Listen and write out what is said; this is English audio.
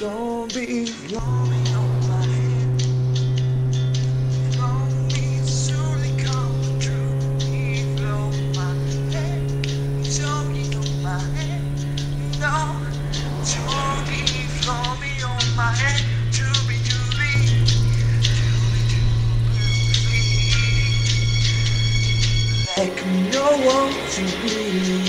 Don't be lonely on my head. Long me surely come true. Leave on my head. Don't on my head. No, don't leave me on my head. To be, like no one to be.